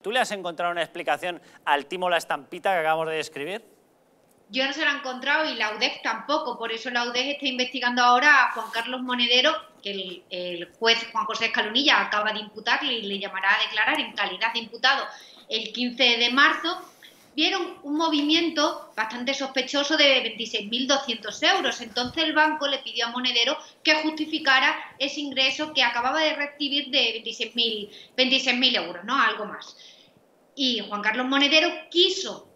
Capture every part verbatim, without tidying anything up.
¿Tú le has encontrado una explicación al timo la estampita que acabamos de describir? Yo no se la he encontrado y la U D E C tampoco, por eso la U D E C está investigando ahora a Juan Carlos Monedero, que el, el juez Juan José Escalonilla acaba de imputarle y le llamará a declarar en calidad de imputado el quince de marzo. Vieron un movimiento bastante sospechoso de veintiséis mil doscientos euros. Entonces el banco le pidió a Monedero que justificara ese ingreso que acababa de recibir de veintiséis mil euros, ¿no? Algo más. Y Juan Carlos Monedero quiso,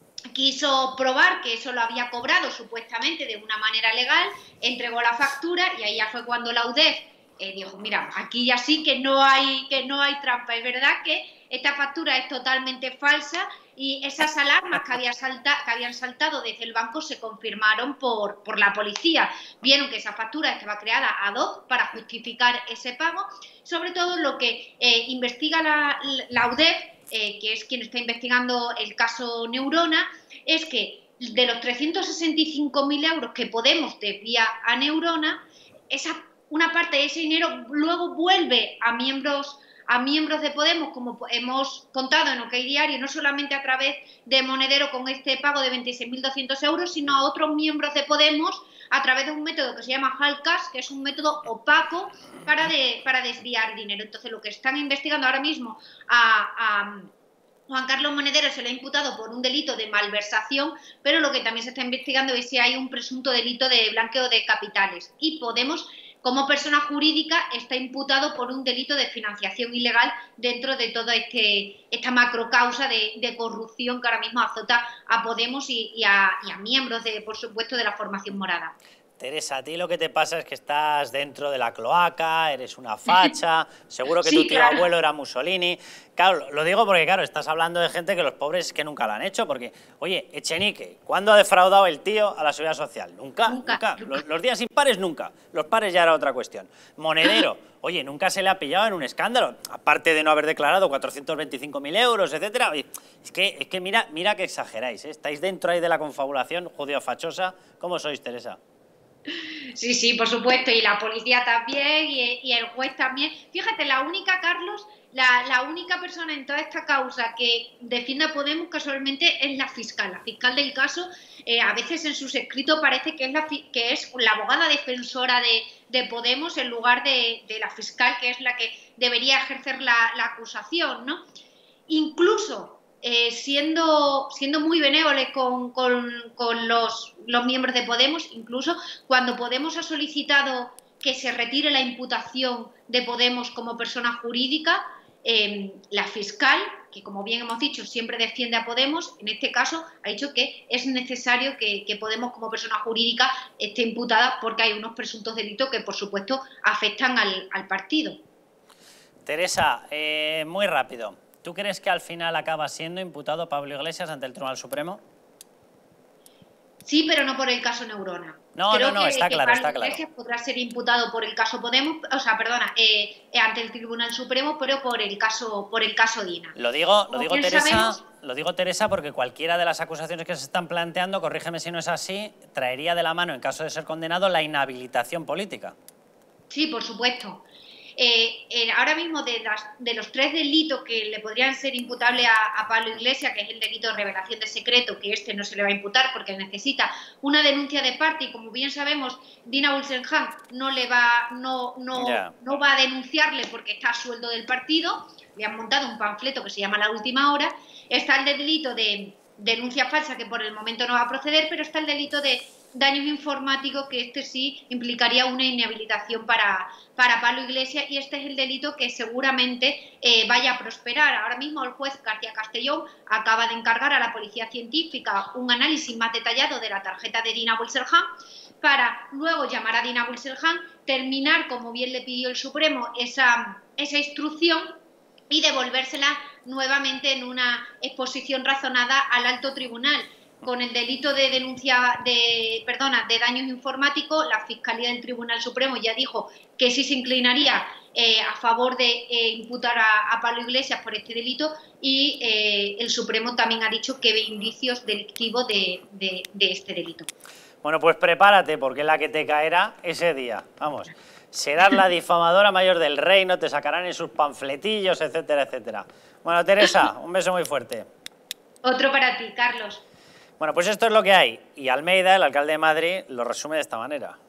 quiso probar que eso lo había cobrado supuestamente de una manera legal, entregó la factura y ahí ya fue cuando la U D E C eh, dijo, mira, aquí ya sí que no hay, que no hay trampa. Es verdad que esta factura es totalmente falsa y esas alarmas que, había salta, que habían saltado desde el banco se confirmaron por, por la policía. Vieron que esa factura estaba creada ad hoc para justificar ese pago. Sobre todo lo que eh, investiga la, la U D E C, eh, que es quien está investigando el caso Neurona, es que de los trescientos sesenta y cinco mil euros que Podemos desvía a Neurona, esa, una parte de ese dinero luego vuelve a miembros a miembros de Podemos, como hemos contado en OK Diario, no solamente a través de Monedero con este pago de veintiséis mil doscientos euros, sino a otros miembros de Podemos a través de un método que se llama Halcash, que es un método opaco para, de, para desviar dinero. Entonces, lo que están investigando ahora mismo a, a Juan Carlos Monedero se le ha imputado por un delito de malversación, pero lo que también se está investigando es si hay un presunto delito de blanqueo de capitales. Y Podemos, como persona jurídica, está imputado por un delito de financiación ilegal dentro de toda este, esta macrocausa de, de corrupción que ahora mismo azota a Podemos y, y, a, y a miembros, de, por supuesto, de la formación morada. Teresa, a ti lo que te pasa es que estás dentro de la cloaca, eres una facha, seguro que sí, tu tío claro. abuelo era Mussolini. Claro, lo digo porque, claro, estás hablando de gente que los pobres es que nunca la han hecho, porque, oye, Echenique, ¿cuándo ha defraudado el tío a la seguridad social? Nunca, nunca. nunca. Los, los días impares, nunca. Los pares ya era otra cuestión. Monedero, oye, nunca se le ha pillado en un escándalo, aparte de no haber declarado cuatrocientos veinticinco mil euros, etcétera. Oye, es que, es que mira, mira que exageráis, ¿eh? Estáis dentro ahí de la confabulación judío-fachosa. ¿Cómo sois, Teresa? Sí, sí, por supuesto, y la policía también, y, y el juez también. Fíjate, la única, Carlos, la, la única persona en toda esta causa que defiende a Podemos casualmente es la fiscal. La fiscal del caso, eh, a veces en sus escritos parece que es la, que es la abogada defensora de, de Podemos en lugar de, de la fiscal, que es la que debería ejercer la, la acusación, ¿no? Incluso... Eh, siendo, siendo muy benévoles con, con, con los, los miembros de Podemos, incluso cuando Podemos ha solicitado que se retire la imputación de Podemos como persona jurídica, eh, la fiscal, que como bien hemos dicho siempre defiende a Podemos, en este caso ha dicho que es necesario que, que Podemos como persona jurídica esté imputada porque hay unos presuntos delitos que por supuesto afectan al, al partido. Teresa, eh, muy rápido. ¿Tú crees que al final acaba siendo imputado Pablo Iglesias ante el Tribunal Supremo? Sí, pero no por el caso Neurona. No, Creo no, no, que, está que claro, Pablo está claro. Iglesias podrá ser imputado por el caso Podemos, o sea, perdona, eh, ante el Tribunal Supremo, pero por el caso, por el caso Dina. Lo digo, lo digo Teresa, sabemos, lo digo Teresa, porque cualquiera de las acusaciones que se están planteando, corrígeme si no es así, traería de la mano, en caso de ser condenado, la inhabilitación política. Sí, por supuesto. Eh, eh, ahora mismo de, las, de los tres delitos que le podrían ser imputables a, a Pablo Iglesias, que es el delito de revelación de secreto, que este no se le va a imputar porque necesita una denuncia de parte y como bien sabemos Dina Wilsenham no le va no, no, yeah. no va a denunciarle porque está a sueldo del partido, le han montado un panfleto que se llama La Última Hora. Está el delito de denuncia falsa que por el momento no va a proceder, pero está el delito de daños informáticos, que este sí implicaría una inhabilitación para, para Pablo Iglesias, y este es el delito que seguramente eh, vaya a prosperar. Ahora mismo el juez García Castellón acaba de encargar a la Policía Científica un análisis más detallado de la tarjeta de Dina Wilsenham para luego llamar a Dina Wilsenham, terminar, como bien le pidió el Supremo, esa, esa instrucción y devolvérsela nuevamente en una exposición razonada al alto tribunal. Con el delito de denuncia de, perdona, de daños informáticos, la Fiscalía del Tribunal Supremo ya dijo que sí se inclinaría eh, a favor de eh, imputar a, a Pablo Iglesias por este delito, y eh, el Supremo también ha dicho que ve indicios delictivos de, de, de este delito. Bueno, pues prepárate, porque es la que te caerá ese día. Vamos, serás la difamadora mayor del reino, te sacarán en sus panfletillos, etcétera, etcétera. Bueno, Teresa, un beso muy fuerte. Otro para ti, Carlos. Bueno, pues esto es lo que hay. Y Almeida, el alcalde de Madrid, lo resume de esta manera.